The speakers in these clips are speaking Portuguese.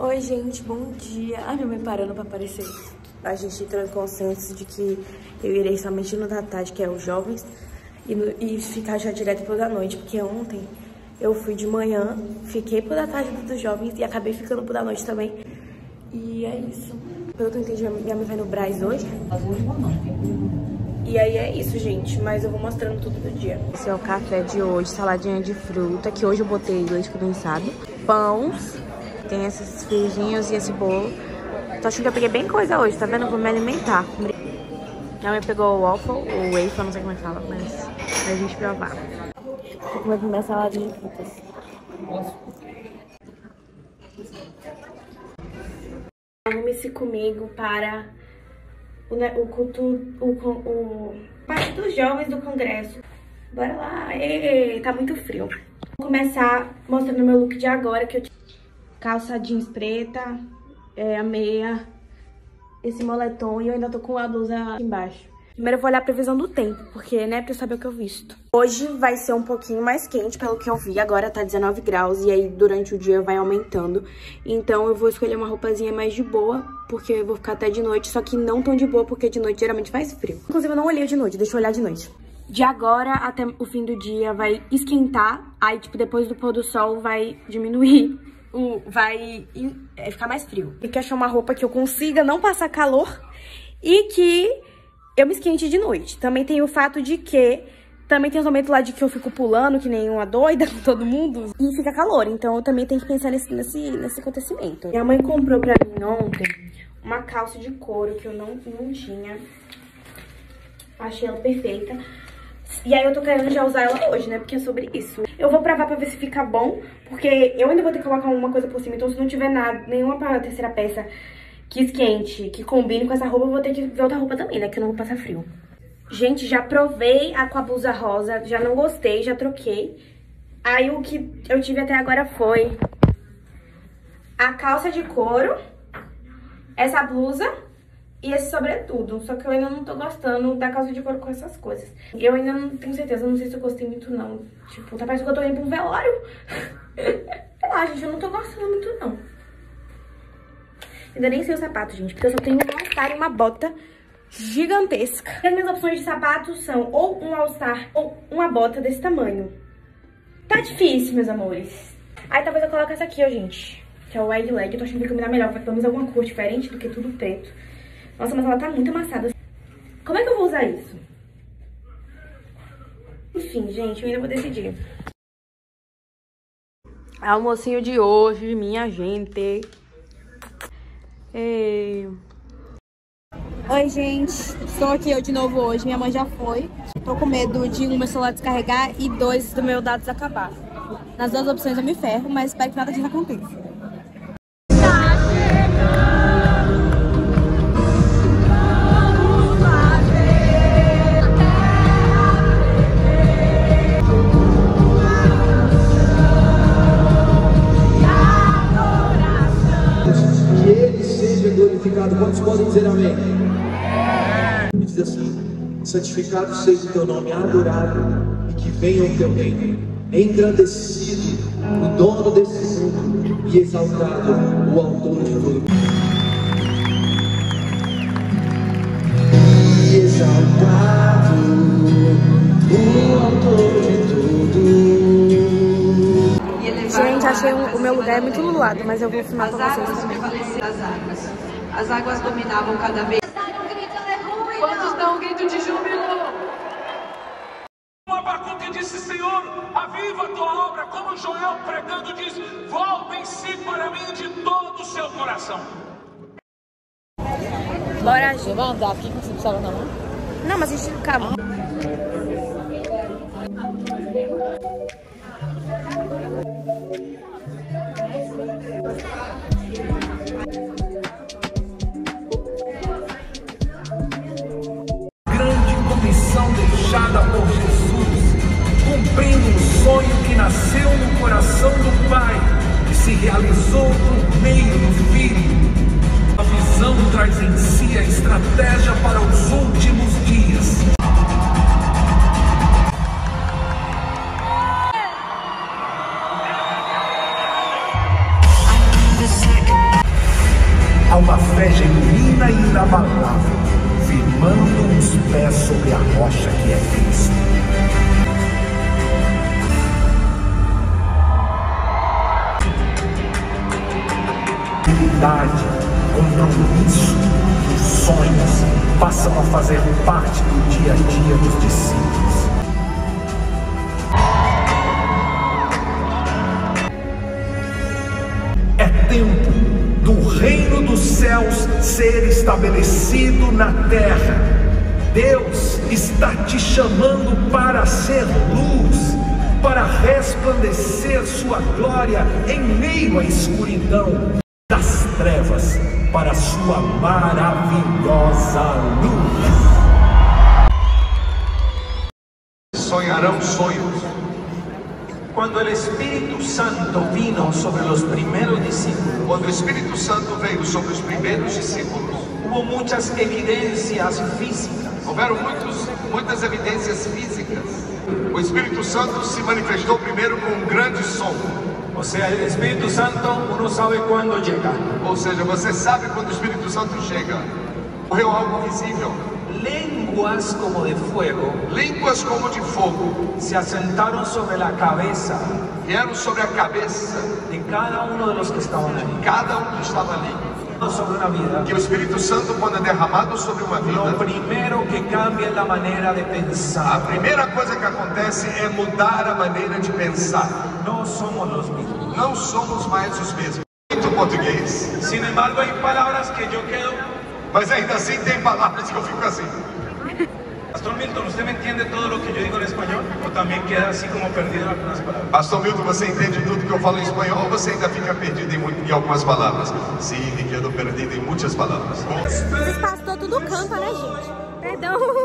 Oi, gente, bom dia. Ai, minha mãe parando pra aparecer. A gente entrou em consenso de que eu irei somente no da tarde, que é os jovens, e ficar já direto pro da noite, porque ontem eu fui de manhã, fiquei pro da tarde dos jovens e acabei ficando pro da noite também. E é isso. Pelo que eu entendi, minha mãe vai no Brás hoje. E aí é isso, gente, mas eu vou mostrando tudo do dia. Esse é o café de hoje, saladinha de fruta, que hoje eu botei leite condensado, pães, tem esses feijinhos e esse bolo. Tô achando que eu peguei bem coisa hoje, tá vendo? Vou me alimentar. Minha mãe pegou o waffle, ou wafer, não sei como é que fala, mas pra gente provar. Vou comer minha saladinha de frutas. Arrume-se comigo para o parte dos jovens do congresso. Bora lá. Tá muito frio. Vou começar mostrando meu look de agora, que eu tive calça jeans preta, a meia, esse moletom, e eu ainda tô com a blusa aqui embaixo. Primeiro eu vou olhar a previsão do tempo, porque, né, pra eu saber o que eu visto. Hoje vai ser um pouquinho mais quente, pelo que eu vi. Agora tá 19 graus e aí durante o dia vai aumentando. Então eu vou escolher uma roupazinha mais de boa, porque eu vou ficar até de noite, só que não tão de boa, porque de noite geralmente faz frio. Inclusive eu não olhei de noite, deixa eu olhar de noite. De agora até o fim do dia vai esquentar, aí tipo depois do pôr do sol vai diminuir. Vai ficar mais frio. Tem que achar uma roupa que eu consiga não passar calor e que eu me esquente de noite. Também tem o fato de que também tem os momentos lá de que eu fico pulando que nem uma doida com todo mundo e fica calor. Então eu também tenho que pensar nesse acontecimento. Minha mãe comprou pra mim ontem uma calça de couro que eu não tinha. Achei ela perfeita. E aí eu tô querendo já usar ela hoje, né? Porque é sobre isso. Eu vou provar pra ver se fica bom, porque eu ainda vou ter que colocar uma coisa por cima. Então se não tiver nada, nenhuma terceira peça que esquente, que combine com essa roupa, eu vou ter que ver outra roupa também, né? Que eu não vou passar frio. Gente, já provei com a blusa rosa, já não gostei, já troquei. Aí o que eu tive até agora foi a calça de couro, essa blusa e esse sobretudo. Só que eu ainda não tô gostando da calça de couro com essas coisas. Eu ainda não tenho certeza, não sei se eu gostei muito não. Tipo, tá parecendo que eu tô indo pra um velório. Sei lá, gente, eu não tô gostando muito não. Ainda nem sei o sapato, gente, porque eu só tenho um All-Star e uma bota gigantesca. E as minhas opções de sapato são ou um All-Star ou uma bota desse tamanho. Tá difícil, meus amores. Aí talvez eu coloque essa aqui, ó, gente, que é o wide leg. Eu tô achando que vai combinar melhor, vai pelo menos alguma cor diferente do que tudo preto. Nossa, mas ela tá muito amassada. Como é que eu vou usar isso? Enfim, gente, eu ainda vou decidir. Almocinho de hoje, minha gente. Ei. Oi, gente. Estou aqui eu de novo hoje. Minha mãe já foi. Tô com medo de meu celular descarregar e 2 do meu dados acabar. Nas duas opções eu me ferro, mas espero que nada disso aconteça. Quantos podem dizer amém? Diz assim: santificado seja o teu nome, adorado, e que venha o teu reino. Engrandecido o dono desse mundo e exaltado o autor de tudo. E exaltado o autor de tudo. Gente, achei o meu lugar é muito lulado, mas eu vou filmar pra vocês também. As águas dominavam cada vez. Quantos dão um grito de júbilo? O Abacuque disse: Senhor, aviva a tua obra, como Joel pregando diz: voltem-se para mim de todo o seu coração. Bora, gente. Você vai andar aqui, você precisava não? Não, mas a gente calma. Deixada por Jesus, cumprindo um sonho que nasceu no coração do Pai e se realizou por meio do Filho. A visão traz em si a estratégia para os últimos dias. fazer parte do dia a dia dos discípulos. É tempo do reino dos céus ser estabelecido na terra. Deus está te chamando para ser luz, para resplandecer sua glória em meio à escuridão das trevas, para sua maravilhosa luz. Sonharão sonhos. Quando o Espírito Santo vino sobre os primeiros discípulos, Quando o Espírito Santo veio sobre os primeiros discípulos, hubo muchas evidencias físicas. houveram muitas evidências físicas. O Espírito Santo se manifestou primeiro com um grande som. O sea, el Espíritu Santo uno sabe cuándo llega. Ou seja, você sabe quando o Espírito Santo chega. Ocorreu algo visível. Lenguas como de fuego Línguas como de fogo se asentaron sobre la cabeza vieram sobre a cabeça de cada uno de los que estaban allí. de cada um que estava ali. Sobre una vida, Que o Espírito Santo, quando é derramado sobre uma lo vida, primero que cambia es la manera de a pensar. primeira coisa que acontece é mudar a maneira de pensar. No somos los mismos. Não somos mais os mesmos. Muito português. Sin embargo, hay palabras que yo quedo. Mas ainda assim tem palavras que eu fico assim. Pastor Milton, ¿usted me entiende todo lo que yo digo en español? ¿O también queda así como perdido en algunas palabras? Pastor Milton, você entende tudo que eu falo em espanhol ou você ainda fica perdido em algumas palavras? Sim, me quedo perdido em muitas palavras. Esse pastor tudo canta, né, gente? Perdão.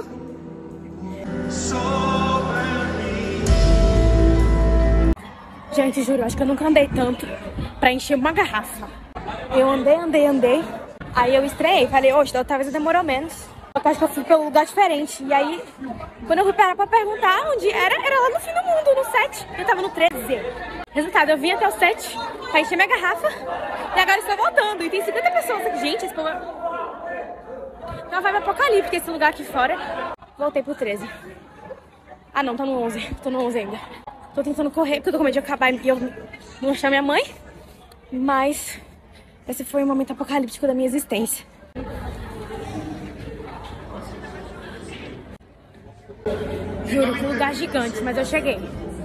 Gente, juro, acho que eu nunca andei tanto pra encher uma garrafa. Eu andei. Aí eu estreiei, falei, oxe, da outra vez demorou menos. Eu acho que eu fui pra um lugar diferente. E aí, quando eu fui parar pra perguntar onde era lá no fim do mundo, no 7. Eu tava no 13. Resultado, eu vim até o 7 pra encher minha garrafa. E agora estou voltando. E tem 50 pessoas aqui. Gente, esse povo é uma vibe apocalíptica esse lugar aqui fora. Voltei pro 13. Ah não, tô no 11. Tô no 11 ainda. Tô tentando correr, porque eu tô com medo de acabar e eu não achar minha mãe. Mas esse foi um momento apocalíptico da minha existência. Juro, que lugar gigante, mas eu cheguei.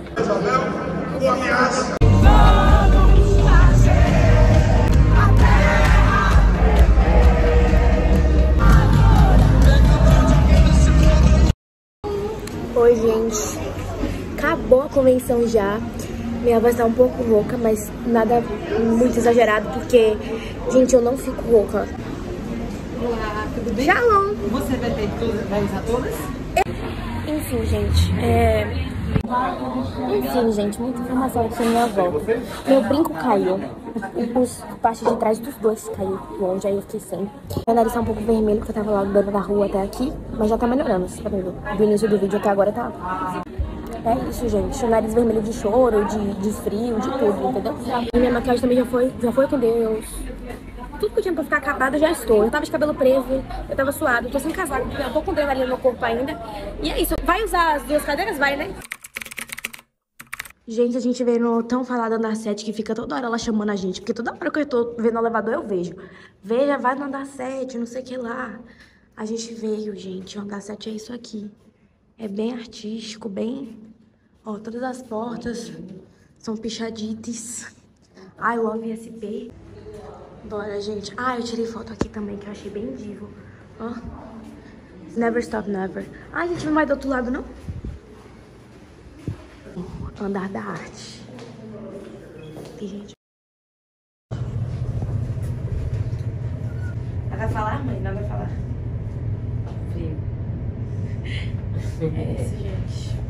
Oi, gente. Acabou a convenção já. Minha voz tá um pouco rouca, mas nada muito exagerado, porque, gente, eu não fico rouca. Olá, tudo bem? Shalom! Você vai usar todas? Enfim, gente, muita informação aqui na minha volta. Meu brinco caiu, a parte de trás dos dois caiu longe, aí eu fiquei sem. Meu nariz tá um pouco vermelho, porque eu tava lá andando na rua até aqui, mas já tá melhorando, você tá vendo? Do início do vídeo até agora tá... É isso, gente, o nariz vermelho de choro, de frio, de tudo, entendeu? E minha maquiagem também já foi com Deus. Tudo que eu tinha pra ficar acabada já estou. Eu tava de cabelo preso, eu tava suado, eu tô sem casaco, porque eu tô com adrenalina no meu corpo ainda. E é isso, vai usar as duas cadeiras? Vai, né? Gente, a gente veio no tão falado andar 7 que fica toda hora ela chamando a gente. Porque toda hora que eu tô vendo o elevador eu vejo. Veja, vai no andar 7, não sei o que lá. A gente veio, gente, o andar 7 é isso aqui. É bem artístico, bem... Ó, todas as portas são pichadites. I love SP. Bora, gente. Ah, eu tirei foto aqui também, que eu achei bem divo. Ó. Never stop, never. Ah, a gente não vai do outro lado, não? Andar da arte. Tem gente. Ela vai falar, mãe? Não vai falar? Sim. É isso, gente.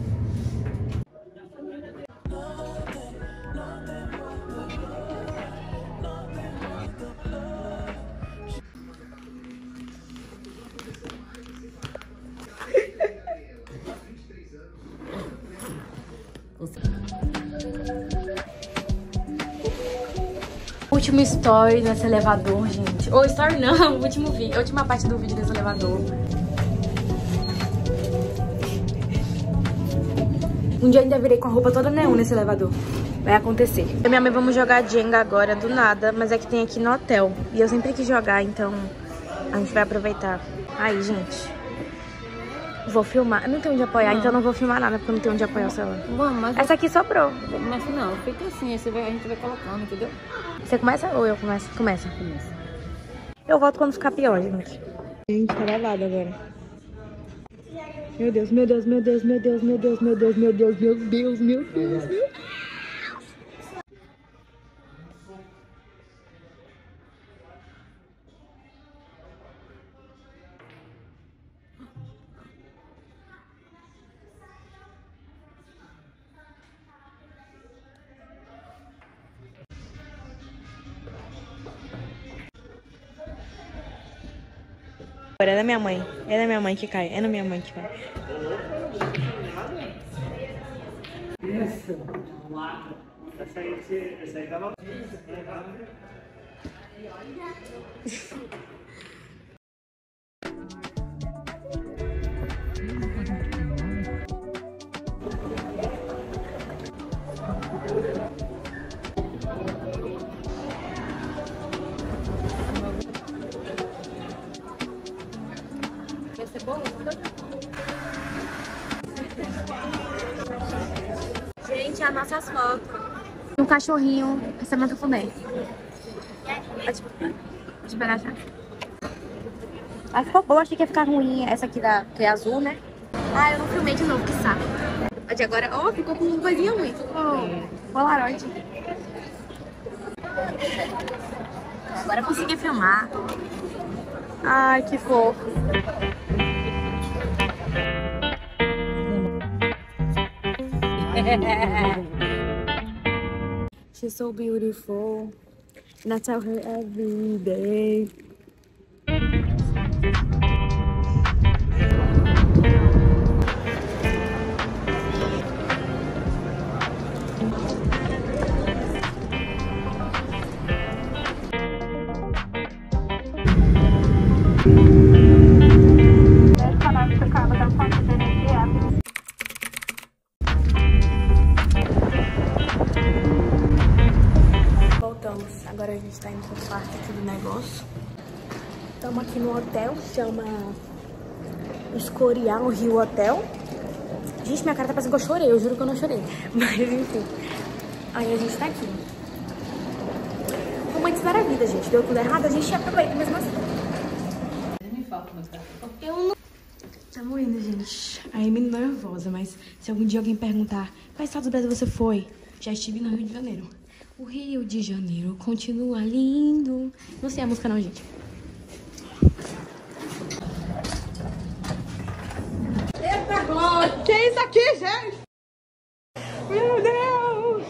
Último story nesse elevador, gente. Ou story não, último vídeo, última parte do vídeo desse elevador. Um dia eu ainda virei com a roupa toda neon nesse elevador. Vai acontecer. Eu e minha mãe vamos jogar Jenga agora do nada, mas é que tem aqui no hotel. E eu sempre quis jogar, então a gente vai aproveitar. Aí, gente. Vou filmar. Não tem onde apoiar, então não vou filmar nada, porque não tem onde apoiar o celular. Vamos, mas... Essa aqui sobrou. Mas não, fica assim, a gente vai colocando, entendeu? Você começa ou eu começo? Começa. Eu volto quando ficar pior, gente. Gente, tá gravado agora. Meu Deus, meu Deus, meu Deus, meu Deus, meu Deus, meu Deus, meu Deus, meu Deus, meu Deus, meu Deus. É da minha mãe. É da minha mãe que cai. É da minha mãe que cai. Essa aí tava... Gente, as nossas fotos. Um cachorrinho recebendo cafuné. Pode pegar a chave. Ah, ficou boa, achei que ia ficar ruim. Essa aqui que é azul, né? Ah, eu não filmei de novo, que saco. A de agora, ficou com uma coisinha ruim. Ficou polaroid. Agora eu consegui filmar. Ai, que fofo. She's so beautiful. And I tell her every day. Voltamos. Agora a gente tá indo pro quarto aqui do negócio. Estamos aqui no hotel, chama Escorial Rio Hotel. Gente, minha cara tá parecendo que eu chorei, eu juro que eu não chorei. Mas enfim, aí a gente tá aqui. Momentos da vida, gente. Deu tudo errado, a gente aproveita mesmo assim. Eu não... Tamo indo, gente. A Amy nervosa, mas se algum dia alguém perguntar qual estado do Brasil você foi, já estive no Rio de Janeiro. O Rio de Janeiro continua lindo. Não sei a música não, gente. Eita glória! Que é isso aqui, gente? Meu Deus!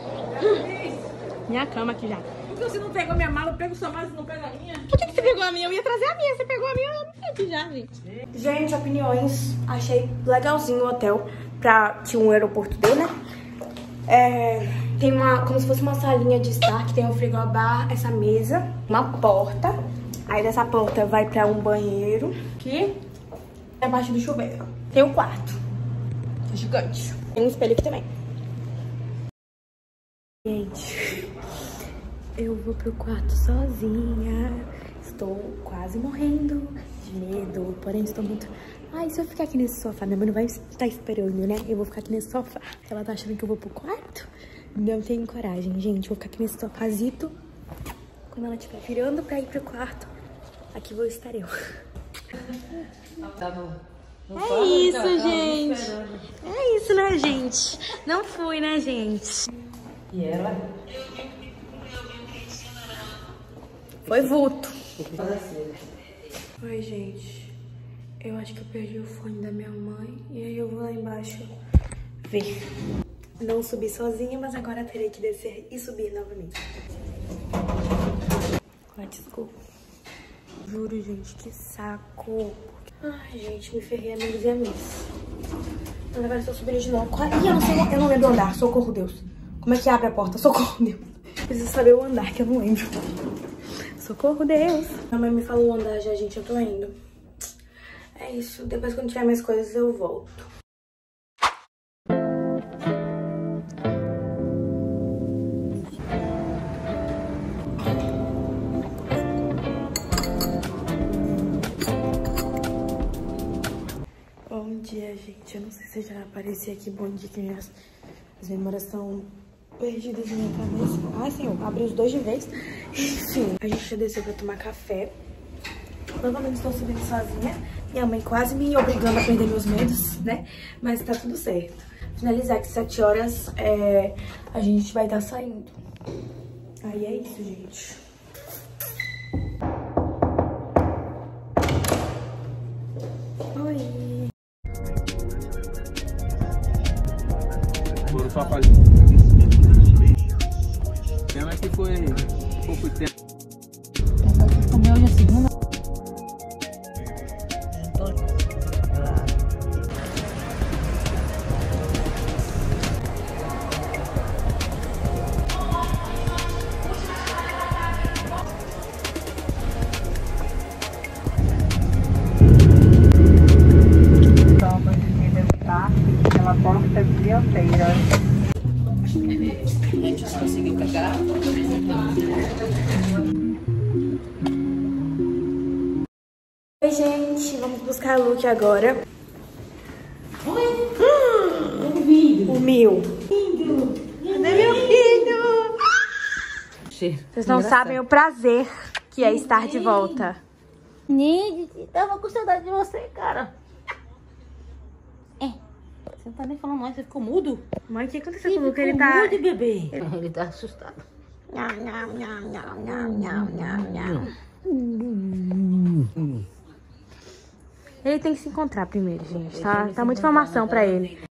Minha cama aqui já. Por que você não pegou minha mala? Eu pego sua mala e não pega a minha? Por que você pegou a minha? Eu ia trazer a minha. Você pegou a minha, eu não aqui já, gente. Gente, opiniões. Achei legalzinho o hotel. Tinha um aeroporto dele, né? Tem como se fosse uma salinha de estar, que tem um frigobar, essa mesa, uma porta. Aí dessa porta vai pra um banheiro, que é abaixo do chuveiro. Tem um quarto, é gigante. Tem um espelho aqui também. Gente, eu vou pro quarto sozinha. Estou quase morrendo de medo, porém estou muito... Ai, se eu ficar aqui nesse sofá, minha mãe não vai estar esperando, né? Eu vou ficar aqui nesse sofá. Ela tá achando que eu vou pro quarto. Não tenho coragem, gente. Vou ficar aqui nesse sofazito. Quando ela estiver virando pra ir pro quarto, aqui vou estar eu. Tá bom. É isso, gente. É isso, né, gente? Não fui, né, gente? E ela? Foi vulto. Oi, gente. Eu acho que eu perdi o fone da minha mãe. E aí eu vou lá embaixo ver. Não subi sozinha, mas agora terei que descer e subir novamente. Let's go. Juro, gente, que saco. Ai, gente, me ferrei, amigos e amigas. Mas agora estou subindo de novo. Ih, eu não lembro andar. Socorro, Deus. Como é que abre a porta? Socorro, Deus. Preciso saber o andar, que eu não lembro. Socorro, Deus. Minha mãe me falou o andar já, gente. Eu tô indo. É isso. Depois, quando tiver mais coisas, eu volto. Gente, eu não sei se eu já apareci aqui. Bom dia, que as memórias estão perdidas na minha cabeça. Ai, senhor, abri os dois de vez. Enfim, a gente já desceu pra tomar café. Novamente estou subindo sozinha. Minha mãe quase me obrigando a perder meus medos, né? Mas tá tudo certo. Finalizar que 7 horas a gente vai estar saindo. Aí é isso, gente. Oi. Foram pra fazer. Tema que foi pouco tempo. Comeu hoje a segunda. Pela porta dianteira. Gente, você conseguiu pegar? Oi, gente. Vamos buscar a Luke agora. Oi? O meu. Cadê meu filho? Vocês não sabem o prazer que é estar de volta. Nid, tava com saudade de você, cara. Você não tá nem falando mais, você ficou mudo? Mãe, o que aconteceu com o Luke? Ele tá... mudo, bebê. Ele tá assustado. Ele tem que se encontrar primeiro, gente. Tá muita informação pra ele.